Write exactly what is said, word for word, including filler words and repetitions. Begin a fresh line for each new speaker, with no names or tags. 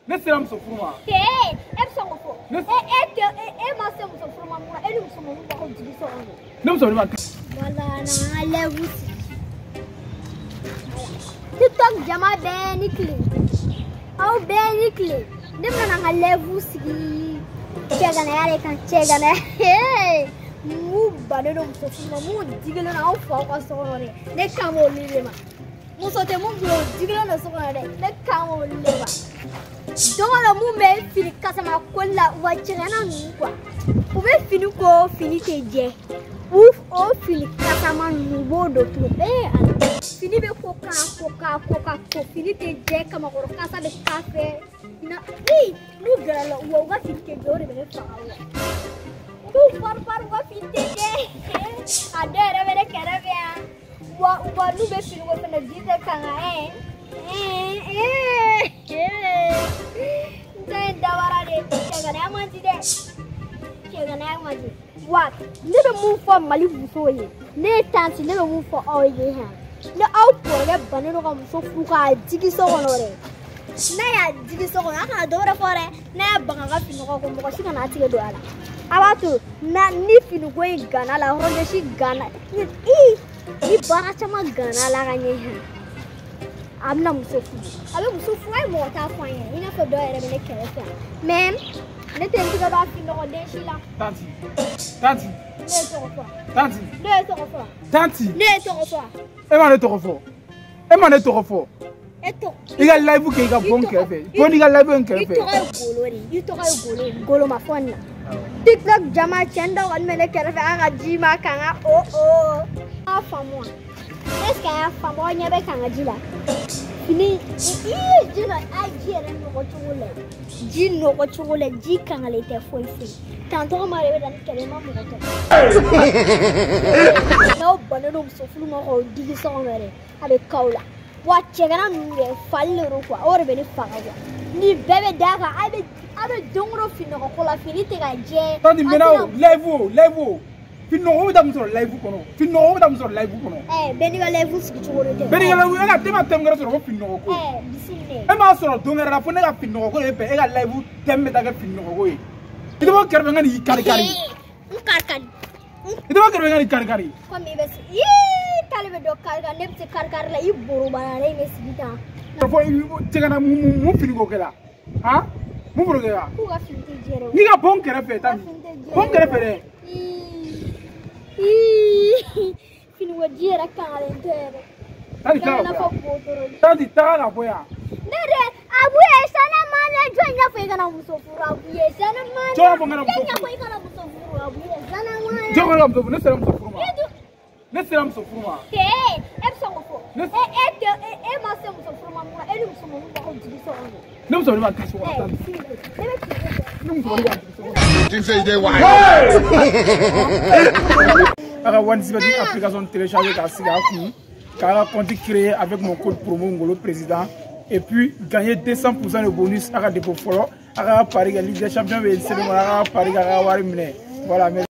Ne sera muso furu ma.
Eh, e so ko fo. E e e ma se muso furu ma mo, e ni muso mo ba ko jigi so on.
Ne muso ni ma.
Wala na lewu. TikTok jama be ni kle. Au be ni kle. Ne na na lewu sigi. Chega na yare kan chega na. Hey. Mu ba de muso furu ma mu digelo na au fa ko so on re. Ne ka mo lile ma. Muso te mu blo digelo na so on re. Ne ka mo lile ba. Donc le mou me fini kasama kola wa chirena nu kwa. Ou be fini ko fini te je. Ouf o fini kasama nu bodo to be an. Fini be koka koka koka ko fini te je kama ko kasa be cafe. Ina eh nu gala wa wa fini te jore be fa awa. Tu par par wa fini te je. Adere be kere be. Wa wa nu be fini ko fina jite kanga eh. Eh eh eh. What? Never move for Mali Busoye. Ne tansi never move for all ye ha. No out for the banana so fuka jigi so honore. Na ya jigi so honore aka do for e. Na banga ga finu ko ko shi kana ati do ala. Abatu na ni finu go Ghana la ronde shi Ghana. I ni bara chama Ghana la ganye ha. Amna musofu. Abe musofu ai mo ta fanya. Ina ko do ere me kere fa. Mem ne te ntiga ba fi no de shila.
Tanti. Tanti.
Ne to ko.
Tanti.
Ne to ko.
Tanti.
Ne to ko.
E ma ne to ko. E ma ne to ko.
E to.
Iga live ke ga bon kefe. Bon iga live en kefe.
Ito ga golori. Ito ga golori. Golo ma fonna. TikTok jama chenda on me ne kefe aga jima kanga o o. Afa mo. Est-ce qu'il y a femme on y avait kanga jila. Fini. I jila ai jere no ko chule. Ji no ko chule ji kanga le te foi foi. Tanto ma rebe dan kele ma mo to. No banano so fulu ma ko digi so ngere. Abe kaula. Wa chegana nure falle ro kwa. Ore be ni faga wa. Ni bebe daga abe abe dongro fino ko la fini te ga je.
Tanti mena live live. Fino ho da musoro live kono. Fino ho da musoro live kono.
Eh, beni ga live sigi chugoro te.
Beni ga live ega tema tem ngara soro fino ko.
Eh, bisine.
E ma soro dongera la fone ga fino ko e pe ega live tem ta ga fino ko e. Ito mo kerbe ngani kari kari.
Kar kari.
Ito mo kerbe ngani kari kari.
Ko mi bes. Yi kalbe do kar kar ne se kar kar la iburu bana re me sigita.
Fo tegana mu mu fino ko kala. Ha? Mu buru ga.
Ku ga finte jero.
Ni ga bon kerbe tan. Bon kerbe re.
Fino wa jera kala entere.
Tanti ta. Tanti ta na boya.
Nere abuye sana mane jonya fo igana musofuru abuye sana mane.
Jo mo ngana musofuru.
Jonya fo igana musofuru abuye sana mane.
Jo ngana musofuru ne sera musofuru ma. Ne sera musofuru ma.
Eh, e so ko. Eh eh e ma se musofuru ma mo e ni musomo mo ko jigi so on.
Ne musofuru ma kaso wa tanti. Ne musofuru ma kaso.
Tu sais des why.
Aga one sibati application télécharger ka siga ku. Car compte créé avec mon code promo Ngolo président et puis gagner deux cents pour cent de bonus à la dépôt follow à la Paris Ligue des Champions et c'est le Paris à la Voilà.